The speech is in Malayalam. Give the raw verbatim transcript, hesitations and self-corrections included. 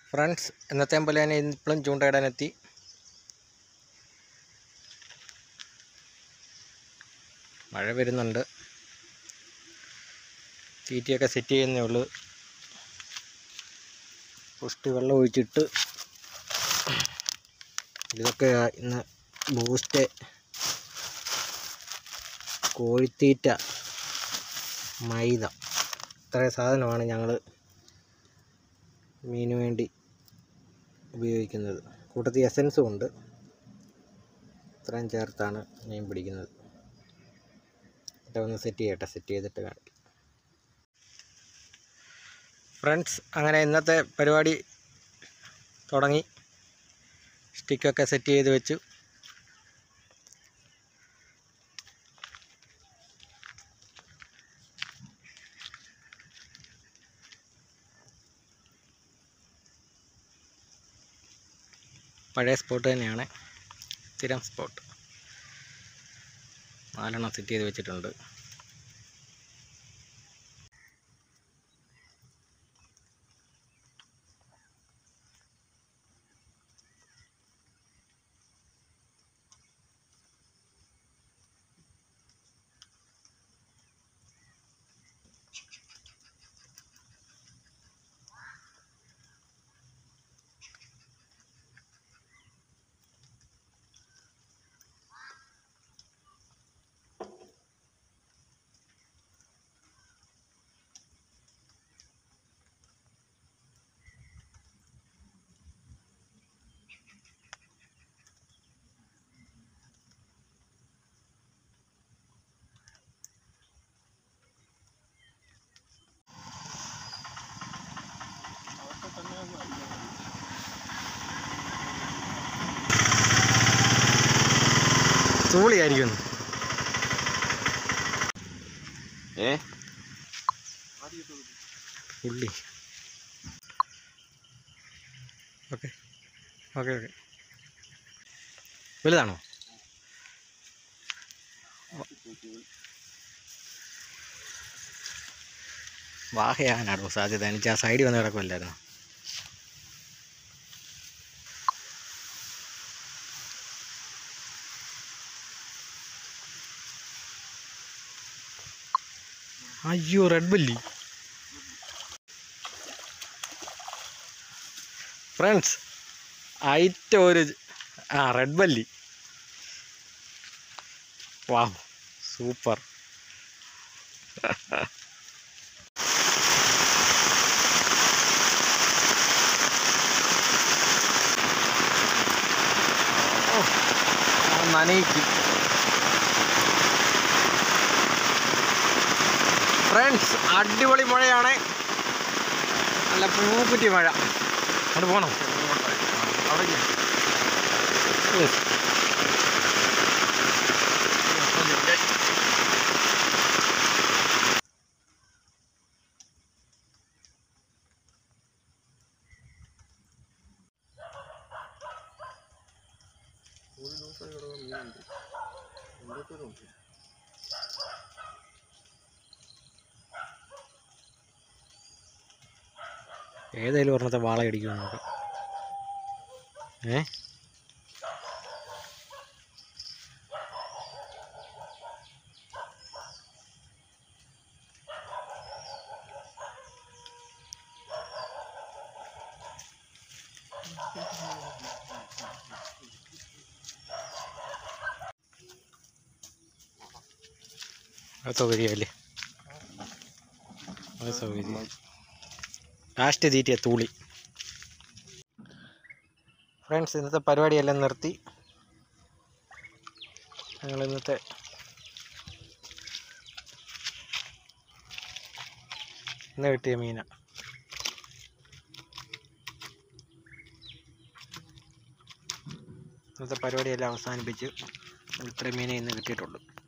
ഫ്രണ്ട്സ്, എന്നത്തെ പോലെ തന്നെ ഇപ്പോഴും ചൂണ്ടയിടാനെത്തി. മഴ വരുന്നുണ്ട്. തീറ്റയൊക്കെ സെറ്റ് ചെയ്യുന്നേ ഉള്ളൂ. ഫസ്റ്റ് വെള്ളം ഒഴിച്ചിട്ട് ഇതൊക്കെ ഇന്ന് ബൂസ്റ്റ്, കോഴിത്തീറ്റ, മൈദ, ഇത്രയും സാധനമാണ് ഞങ്ങൾ മീന് വേണ്ടി ഉപയോഗിക്കുന്നത്. കൂട്ടത്തിൽ എസൻസും ഉണ്ട്. ഇത്രയും ചേർത്താണ് മീൻ പിടിക്കുന്നത്. ഒന്ന് സെറ്റ് ചെയ്യട്ടെ, സെറ്റ് ചെയ്തിട്ട് കാണിക്കും. ഫ്രണ്ട്സ്, അങ്ങനെ ഇന്നത്തെ പരിപാടി തുടങ്ങി. സ്റ്റിക്കൊക്കെ സെറ്റ് ചെയ്ത് വെച്ചു. പഴയ സ്പോട്ട് തന്നെയാണ്, സ്ഥിരം സ്പോട്ട്. നാലെണ്ണം സെറ്റ് ചെയ്ത് വെച്ചിട്ടുണ്ട്. തൂളിയായിരിക്കും. ഏ ഉള്ളി. ഓക്കെ ഓക്കെ ഓക്കെ വലുതാണോ? വാഹയാനാണോ സാധ്യത? എനിക്ക് ആ സൈഡിൽ വന്ന് കിടക്കുമല്ലായിരുന്നു. അയ്യോ, റെഡ് ബല്ലി. ഫ്രണ്ട്സ്, ഐറ്റം ഒരു ആ റെഡ് ബല്ലി. Wow, super. നനയിക്കും. ഫ്രണ്ട്സ്, അടിപൊളി മഴയാണ്. നല്ല പൂക്കുറ്റി മഴ. അവിടെ പോകണം. ഏതായാലും ഒരെണ്ണത്തെ വാള അടിക്കുമോ നോക്കാം. ഏ അത് സൗകര്യമല്ലേ? അത് സൗകര്യം. ലാസ്റ്റ് തീറ്റിയ തൂളി. ഫ്രണ്ട്സ്, ഇന്നത്തെ പരിപാടിയെല്ലാം നിർത്തി. ഞങ്ങൾ ഇന്നത്തെ ഇന്ന് കിട്ടിയ മീന. ഇന്നത്തെ പരിപാടിയെല്ലാം അവസാനിപ്പിച്ച് ഇത്രയും മീനെ ഇന്ന് കിട്ടിയിട്ടുള്ളൂ.